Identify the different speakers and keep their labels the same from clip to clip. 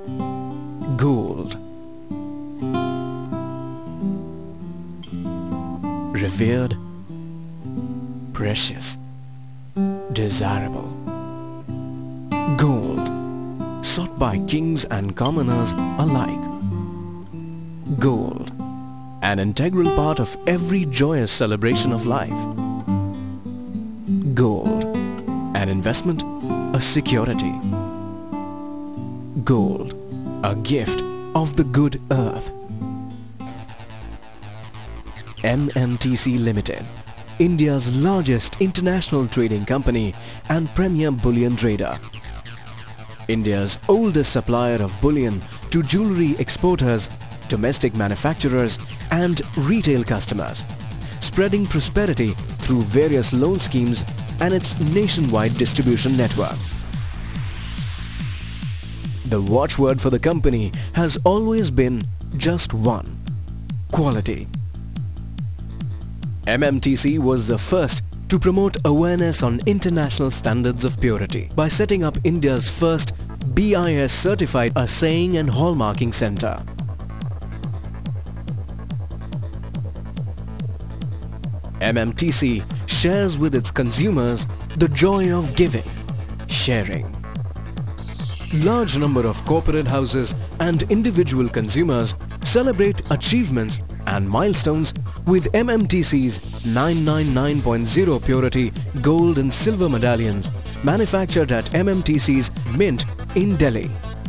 Speaker 1: Gold. Revered, precious, desirable. Gold, sought by kings and commoners alike. Gold, an integral part of every joyous celebration of life. Gold, an investment, a security. Gold, a gift of the good earth. MMTC Limited, India's largest international trading company and premier bullion trader. India's oldest supplier of bullion to jewellery exporters, domestic manufacturers and retail customers, spreading prosperity through various loan schemes and its nationwide distribution network. The watchword for the company has always been just one: quality. MMTC was the first to promote awareness on international standards of purity by setting up India's first BIS certified assaying and hallmarking center. MMTC shares with its consumers the joy of giving, sharing. Large number of corporate houses and individual consumers celebrate achievements and milestones with MMTC's 999.0 purity gold and silver medallions manufactured at MMTC's Mint in Delhi.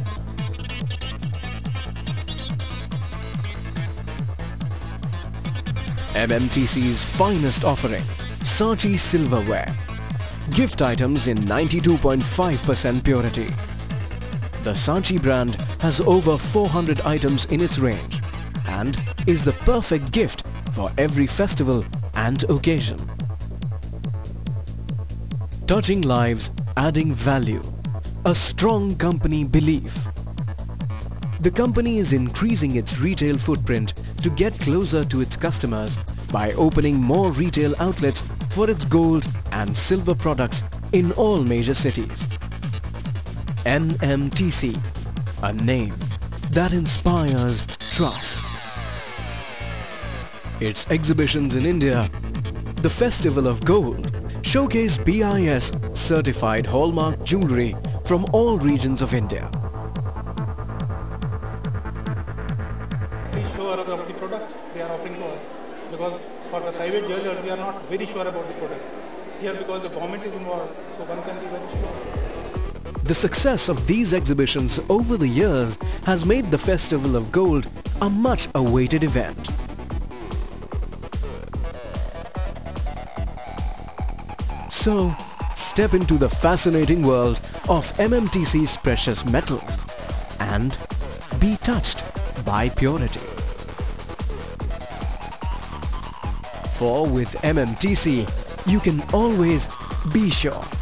Speaker 1: MMTC's finest offering, Sachi silverware. Gift items in 92.5% purity. The Sachi brand has over 400 items in its range and is the perfect gift for every festival and occasion. Touching lives, adding value. A strong company belief. The company is increasing its retail footprint to get closer to its customers by opening more retail outlets for its gold and silver products in all major cities. MMTC, a name that inspires trust. Its exhibitions in India, the Festival of Gold, showcase BIS certified hallmark jewellery from all regions of India.
Speaker 2: Please sure of the product they are offering to us, because for the private jewelers we are not very sure about the product. Here, because the government is involved, so one can be very sure.
Speaker 1: The success of these exhibitions over the years has made the Festival of Gold a much awaited event. So, step into the fascinating world of MMTC's precious metals and be touched by purity. For with MMTC, you can always be sure.